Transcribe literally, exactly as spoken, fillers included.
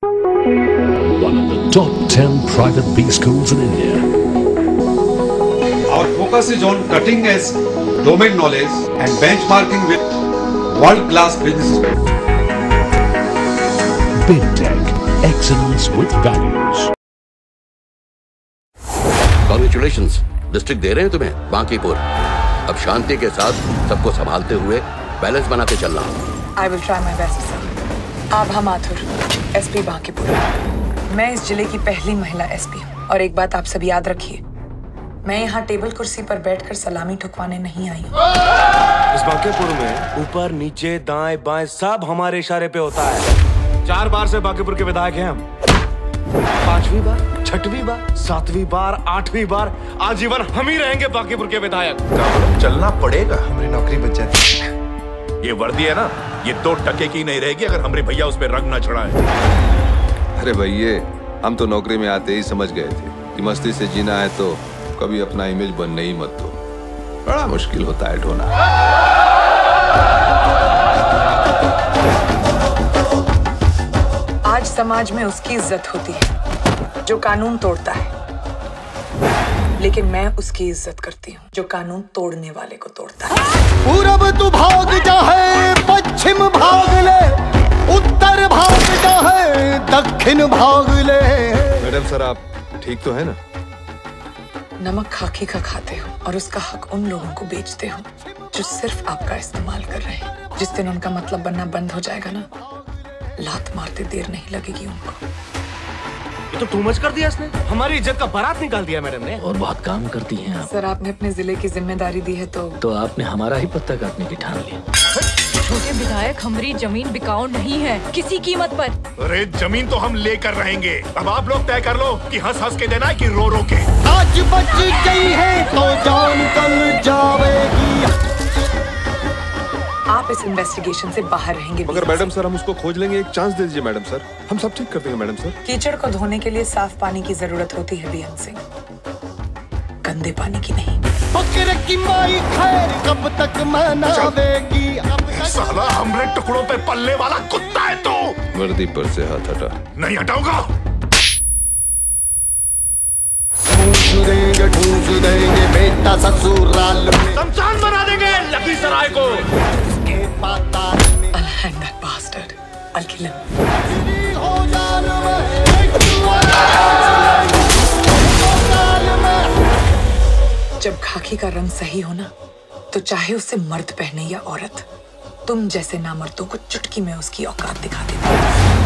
One of the top ten private B schools in India. Our focus is on cutting edge domain knowledge and benchmarking with world-class businesses. Big Tech, excellence with values. Congratulations, district दे रहे हैं तुम्हें बांकीपुर। अब शांति के साथ सबको संभालते हुए बैलेंस बना के चलना। I will try my best, sir. Abha Mathur, SP Bankipur. मैं इस जिले की पहली महिला एसपी हूँ और एक बात आप सब याद रखिए, मैं यहाँ टेबल कुर्सी पर बैठकर सलामी ठुकवाने नहीं आई हूँ। इस बांकीपुर में ऊपर नीचे दाएं बाएं सब हमारे इशारे पे होता है। चार बार से बांकीपुर के विधायक हैं हम। पांचवी बार, छठवीं बार, सातवीं बार, आठवीं बार, आजीवन हम ही रहेंगे बांकीपुर के विधायक। चलना पड़ेगा, हमारी नौकरी बच जाती। ये वर्दी है ना, ये दो टके की नहीं रहेगी अगर हमारे भैया उस पर रंग न चढ़ाए। अरे भैये, हम तो नौकरी में आते ही समझ गए थे कि मस्ती से जीना है तो कभी अपना इमेज बनने ही मत दो। बड़ा मुश्किल होता है ढोना। आज समाज में उसकी इज्जत होती है जो कानून तोड़ता है, लेकिन मैं उसकी इज्जत करती हूँ जो कानून तोड़ने वाले को तोड़ता है। पूरब तू भाग जाए, पश्चिम भाग ले, उत्तर भाग जाए, दक्षिण भाग ले। मैडम सर, आप ठीक तो है ना? नमक खाकी का खाते हो और उसका हक उन लोगों को बेचते हो जो सिर्फ आपका इस्तेमाल कर रहे हैं। जिस दिन उनका मतलब बनना बंद हो जाएगा ना, लात मारते देर नहीं लगेगी उनको। ये तो टू मच कर दिया इसने, हमारी इज्जत का बारात निकाल दिया मैडम ने। और बहुत काम करती हैं आप। सर, आपने अपने जिले की जिम्मेदारी दी है तो तो आपने हमारा ही पत्ता काटने की ठान लिया। छोटे विधायक, हमारी जमीन बिकाऊ नहीं है किसी कीमत पर। अरे जमीन तो हम लेकर रहेंगे। अब आप लोग तय कर लो कि हंस हंस के देना है कि रो रो के। आज बच गई है तो जान कल जाएगी। आप इस इन्वेस्टिगेशन से बाहर रहेंगे। मगर मैडम सर, हम उसको खोज लेंगे, एक चांस दे दीजिए मैडम सर, हम सब ठीक कर देंगे मैडम सर। कीचड़ को धोने के लिए साफ पानी की जरूरत होती है बीएन सिंह, गंदे पानी की नहीं। बकरे की माई खैर कब तक मनावेगी? साला हमरे टुकड़ों पे पल्ले वाला कुत्ता है तू। वर्दी पर से हाथ हटा। नहीं हटाऊंगा। ठूस देंगे, ठूस देंगे बेटा ससुराल में। शमशान बना देंगे लखीसराय को। I'll hang that bastard. I'll kill him. जब खाकी का रंग सही हो ना, तो चाहे उसे मर्द पहने या औरत, तुम जैसे नामर्दों को चुटकी में उसकी औकात दिखा देती।